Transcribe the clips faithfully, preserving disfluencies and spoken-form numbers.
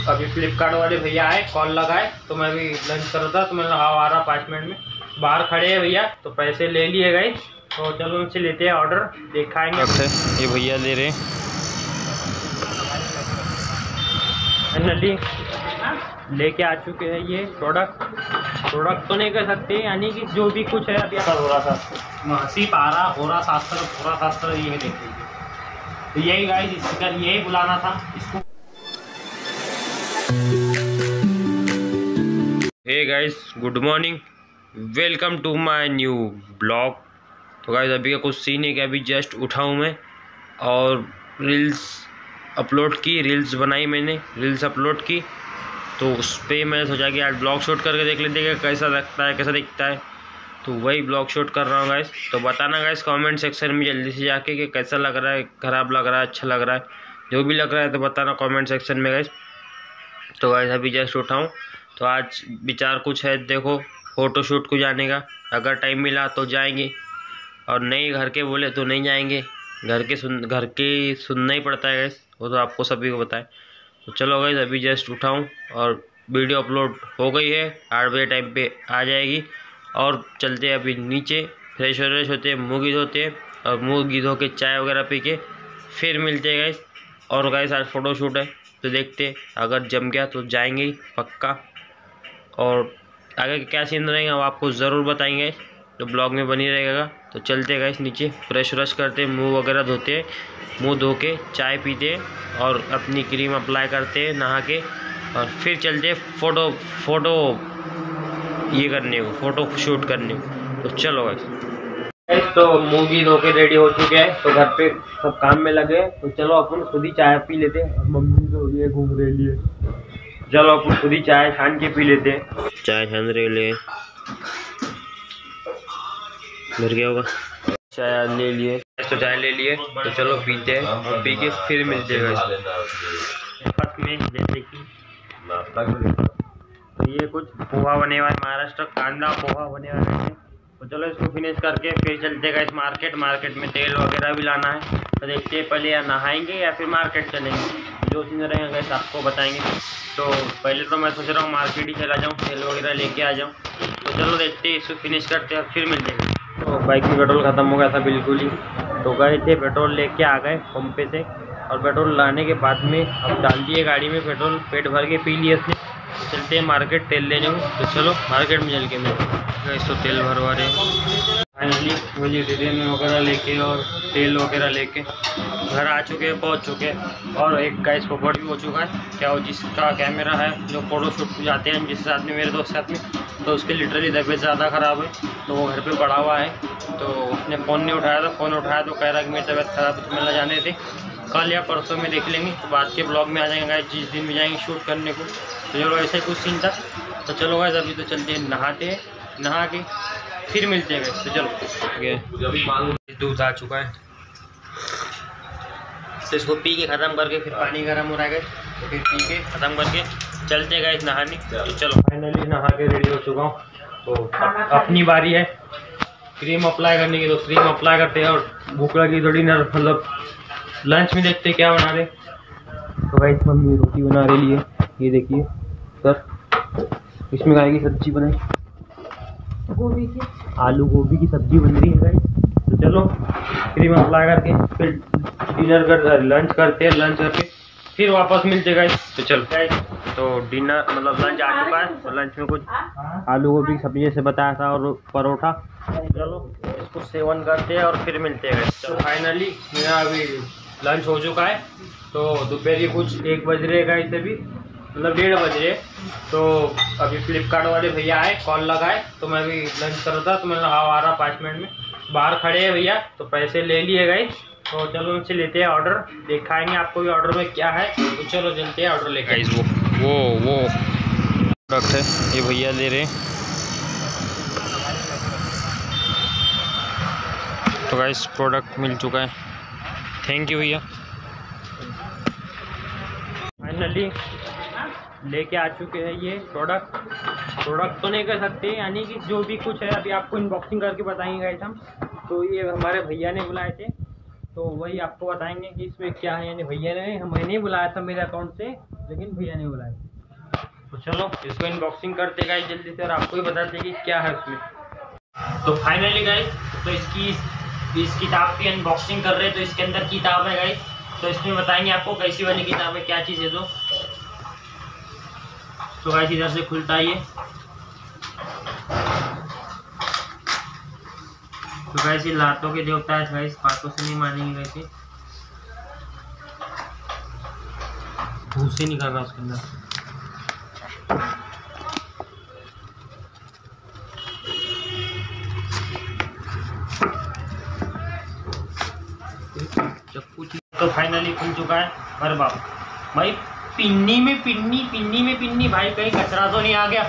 अभी फ्लिपकार्ट वाले भैया आए, कॉल लगाए तो मैं अभी लंच कर रहा था, तो मैंने हाँ आ रहा पाँच मिनट में। बाहर खड़े हैं भैया, तो पैसे ले लिए गए, तो चलो उनसे लेते हैं ऑर्डर, दिखाएंगे। ये भैया ले रहे फाइनली लेके आ चुके हैं ये प्रोडक्ट। प्रोडक्ट तो नहीं कर सकते, यानी कि जो भी कुछ है अभी हो रहा था महसी पारा हो रहा शास्त्र हो रहा शास्त्र ये देख लीजिए। तो यही गाइस, इसका यही बुलाना था इसको। Hey guys, good morning, welcome to my new blog. तो गाइस अभी का कुछ सीन है कि अभी जस्ट उठा हूँ मैं और रील्स अपलोड की, रील्स बनाई मैंने, रील्स अपलोड की। तो उस पर मैंने सोचा कि आज ब्लॉग शूट करके देख लेते हैं कैसा लगता है, कैसा दिखता है। तो वही ब्लॉग शूट कर रहा हूँ गाइस। तो बताना गाइस कमेंट सेक्शन में जल्दी से जाके कि कैसा लग रहा है, ख़राब लग रहा है, अच्छा लग रहा है, जो भी लग रहा है तो बताना कमेंट सेक्शन में गाइस। तो गाइस अभी जस्ट उठा हूँ, तो आज विचार कुछ है, देखो फ़ोटोशूट को जाने का। अगर टाइम मिला तो जाएंगे, और नहीं घर के बोले तो नहीं जाएंगे। घर के सुन घर के सुनना ही पड़ता है गाइस, वो तो आपको सभी को पता है। तो चलो गाइस अभी जस्ट उठा हूँ और वीडियो अपलोड हो गई है, आठ बजे टाइम पे आ जाएगी। और चलते हैं अभी नीचे, फ्रेश व्रेश होते हैं, मुँह गीत होते हैं, और मुँह गीत होके चाय वगैरह पी के फिर मिलते हैं गाइस। और गाइस आज फ़ोटोशूट है, तो देखते हैं, अगर जम गया तो जाएंगे ही पक्का। और आगे क्या सीन रहेगा वो आपको ज़रूर बताएंगे, तो ब्लॉग में बनी रहेगा। तो चलते हैं गाइस नीचे, फ्रेश व्रेश करते हैं, मुँह वगैरह धोते हैं, मुँह धो के चाय पीते हैं और अपनी क्रीम अप्लाई करते हैं नहा के, और फिर चलते हैं फ़ोटो फ़ोटो ये करने को, फ़ोटो शूट करने को। तो चलो गाइस, तो मुँह भी धो के रेडी हो चुके हैं, तो घर पे सब काम में लगे। तो चलो अपन खुद ही चाय पी लेते हैं, मम्मी तो ये घूम रही है, चलो अपन खुद ही चाय छान के पी लेते हैं। चाय छान रहे ले मिल गया होगा, चाय ले लिए, तो चाय ले लिए, तो चलो पीते हैं और पी के फिर मिलते हैं। फर्स्ट में जैसे कि तो ये कुछ पोहा बने हुआ है, महाराष्ट्र कांदा पोहा बने हुए हैं। तो चलो इसको फिनिश करके फिर चलते गए मार्केट। मार्केट में तेल वगैरह भी लाना है, तो देखते हैं पहले या नहाएंगे या फिर मार्केट चलेंगे, जो चीज़ रहेंगे गैस आपको बताएंगे। तो पहले तो मैं सोच रहा हूँ मार्केट ही चला जाऊँ, तेल वगैरह लेके आ जाऊँ। तो चलो देखते हैं, इसको फिनिश करते हैं फिर मिलते हैं। तो बाइक में पेट्रोल ख़त्म हो गया था बिल्कुल ही, तो गए थे पेट्रोल लेके आ गए पंप पे से, और पेट्रोल लाने के बाद में अब डाल दिए गाड़ी में पेट्रोल, पेट भर के पी लिए उसने। चलते हैं मार्केट तेल लेने को, तो चलो मार्केट में चल के मिलते। इसको तेल भरवा रहे हैं फाइनली, वेजिटेरियन वगैरह लेके और तेल वगैरह लेके घर आ चुके हैं, पहुंच चुके हैं। और एक गैस पकड़ भी हो चुका है, क्या वो जिसका कैमरा है जो फोटो शूट जाते हैं जिस साथ में, मेरे दोस्त साथ में, तो उसके लिटरली तबीयत ज़्यादा ख़राब है, तो वो घर पे पड़ा हुआ है। तो उसने फ़ोन नहीं उठाया था, फ़ोन उठाया तो कह रहा कि मेरी तबीयत ख़राब है, तो मिलना जाने थे, कल या परसों में देख लेंगे। तो बाद के ब्लॉग में आ जाएंगे गाइस, जिस दिन भी जाएंगे शूट करने को। तो चलो ऐसे कुछ सीन था। तो चलो गाइस अभी तो चलते हैं, नहाते हैं, नहा के फिर मिलते हैं। तो चलो दूध आ चुका है, तो इसको पी के ख़त्म करके फिर पानी गर्म हो रहा है, तो फिर पी के ख़त्म करके चलते गए नहाने। तो चलो फाइनली नहा के रेडी हो चुका हूँ। तो अप, अपनी बारी है क्रीम अप्लाई करने की, तो क्रीम अप्लाई करते हैं। और भूख लगी तो डिनर मतलब लंच में देखते क्या बना रहे। तो गाइस मम्मी रोटी बना रही है, ये देखिए सर, इसमें गाय की सब्जी बनाई, गोभी की आलू गोभी की सब्जी बन रही है गाइस। तो चलो क्रीम अप्लाई करके फिर डिनर कर लंच करते हैं, लंच करके फिर वापस मिलते गाइस। तो चलो गाइस, तो डिनर मतलब लंच आ चुका है, तो लंच में कुछ आलू गोभी की सब्जी जैसे बताया था और परोठा। चलो इसको सेवन करते हैं और फिर मिलते हैं गाइस। तो फाइनली मेरा अभी लंच हो चुका है, तो दोपहर कुछ एक बज रहे गाइस, अभी मतलब डेढ़ बज रहे। तो अभी फ्लिपकार्ट वाले भैया आए, कॉल लगाए, तो मैं अभी लंच कर रहा था, तो मैंने हाँ आ रहा पाँच मिनट में। बाहर खड़े हैं भैया, तो पैसे ले लिए गए, तो चलो उनसे लेते हैं ऑर्डर, दिखाएंगे आपको भी ऑर्डर में क्या है। तो चलो चलते हैं ऑर्डर लेके। वो वो वो प्रोडक्ट है, ये भैया ले रहे हैं। तो गाइस प्रोडक्ट मिल चुका है, थैंक यू भैया। फाइनली लेके आ चुके हैं ये प्रोडक्ट। प्रोडक्ट तो नहीं कर सकते, यानी कि जो भी कुछ है अभी आपको अनबॉक्सिंग करके बताएंगे गाइस हम। तो ये हमारे भैया ने बुलाए थे, तो वही आपको बताएंगे कि इसमें क्या है। यानी भैया ने मैंने ही बुलाया था मेरे अकाउंट से, लेकिन भैया नहीं बुलाए। तो चलो इसको अनबॉक्सिंग करते गाइस जल्दी से और आपको ही बताते कि क्या है उसमें। तो फाइनली गाइस तो इसकी इस किताब की अनबॉक्सिंग कर रहे हैं। तो इसके अंदर किताब है गाइस, तो इसमें बताएंगे आपको कैसी वाली किताब है, क्या चीज़ है। तो तो गाइस इधर से खुलता है ये। तो गाइस ये लातों के देवता है गाइस, बातों से नहीं मानेंगे गाइस। ये भूसे निकल रहा उसके अंदर। चक्कू तो फाइनली खुल चुका है। अरे बाप भाई, पिन्नी में पिन्नी पिन्नी में पिन्नी भाई, कहीं कचरा तो नहीं आ गया।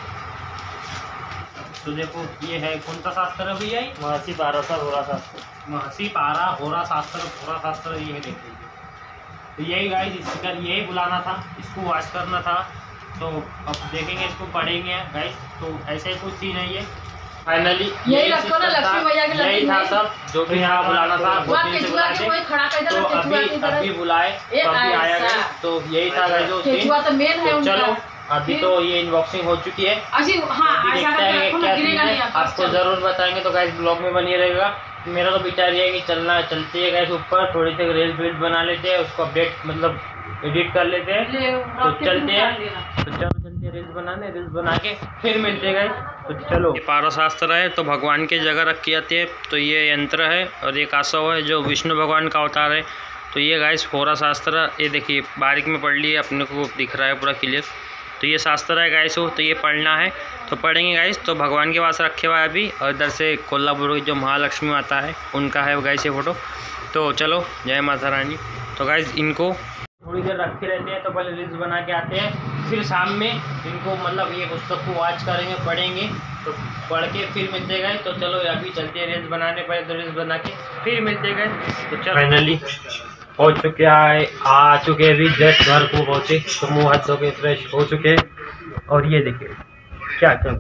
तो देखो ये है कौन सा शास्त्र है भैया? महर्षि पारा सा होरा शास्त्र, महर्षि पारा होरा शास्त्र होरा शास्त्र ये है। देखिए तो यही गाइस इसका यही बुलाना था, इसको वॉश करना था। तो अब देखेंगे, इसको पढ़ेंगे गाइस। तो ऐसे ही कुछ सीन है ये। फाइनली यही रखो ना लक्ष्मी मैया के यही था सब जो भी यहाँ बुलाना था। वो केचुआ के कोई खड़ा कर दे, तो केचुआ की अभी तरह अभी बुलाए तो अभी आया गया। तो यही था गाइस जो केचुआ तो मेन है उनका। चलो अभी तो ये अनबॉक्सिंग हो चुकी है। अजी हाँ अभी ऐसा देखते हैं करके कि क्या गिरेगा सीन नहीं है, आपको जरूर बताएंगे। तो गाइस ब्लॉग में बनिए रहेगा। मेरा तो विचार ये है कि चलना चलते है गाइस ऊपर, थोड़ी सी रील्स वील्स बना लेते हैं, उसको अपडेट मतलब एडिट कर लेते हैं। तो चलते हैं, तो चलो चलते हैं रील्स बनाने, रील्स बना के फिर मिलते हैं गाइस। तो चलो ये पारा शास्त्र है, तो भगवान की जगह रखी जाती है। तो ये यंत्र है और ये कासव है जो विष्णु भगवान का अवतार है। तो ये गाइस होरा शास्त्र, ये देखिए बारीक में पढ़ लिए, अपने को दिख रहा है पूरा क्लियर। तो ये शास्त्र है गाइस हो, तो ये पढ़ना है तो पढ़ेंगे गाइस। तो भगवान के पास रखे हुआ है अभी, और इधर से कोल्हापुर की जो महालक्ष्मी माता है उनका है गाइस ये फोटो। तो चलो जय माता रानी। तो गाइस इनको थोड़ी देर रखे रहते हैं, तो पहले रील्स बना के आते हैं, फिर शाम में इनको मतलब ये पुस्तक को वॉच करेंगे, पढ़ेंगे। तो पढ़ के फिर मिलते गए। तो चलो अभी चलते हैं रील्स बनाने, पहले तो रील्स बना के फिर मिलते गए। तो चलो फाइनली पहुँच चुके आए आ चुके अभी जस्ट घर को पहुँचे। तो मुँह हाथ धो के फ्रेश हो चुके हैं। और ये देखिए क्या चल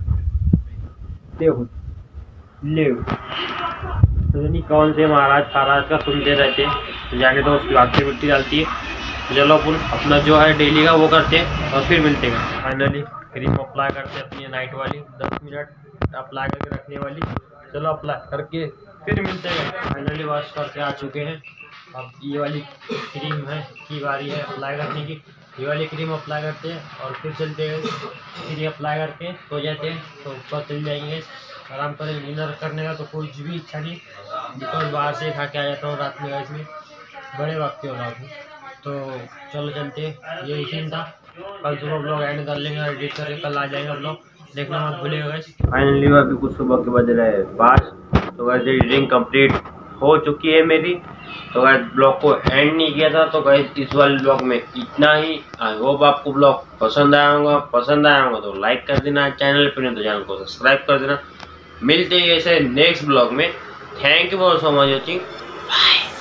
देखो ले तो नहीं कौन से महाराज महाराज का सुनते रहते हैं। तो जाके तो उसकी बात से मिट्टी डालती है। तो चलो अपन अपना जो है डेली का वो करते हैं और फिर मिलते हैं। फाइनली क्रीम अप्लाई करते हैं अपनी नाइट वाली, दस मिनट अप्लाई करके रखने वाली। चलो अप्लाई करके फिर मिलते हैं। फाइनली वॉश करके आ चुके हैं। अब ये वाली क्रीम है की बारी है अप्लाई करने की। ये वाली क्रीम अप्लाई करते हैं और फिर चलते हैं, फिर अप्लाई करके सो जाते हैं। तो ऊपर चल जाएंगे, आराम करें। डिनर करने का तो कोई भी इच्छा नहीं, बिकॉज बाहर से खा के आ जाता हूँ रात में। इसमें बड़े वक्त हो रहा हूँ। तो चलो चलते हैं, यही सीन था। कल सुबह ब्लॉग एंड कर लेंगे, एडिट करके कल आ जाएगा ब्लॉग, देखना मत भूलिएगा। फाइनली अभी कुछ सुबह के बज रहे हैं पाँच। तो वैसे एडिटिंग कंप्लीट हो चुकी है मेरी। तो गाइस ब्लॉग को एंड नहीं किया था। तो गाइस इस वाले ब्लॉग में इतना ही। आई होप आपको ब्लॉग पसंद आया होगा। पसंद आया होगा तो लाइक कर देना, चैनल पर नहीं तो चैनल को सब्सक्राइब कर देना। मिलते हैं ऐसे नेक्स्ट ब्लॉग में। Thank you for so much watching, bye.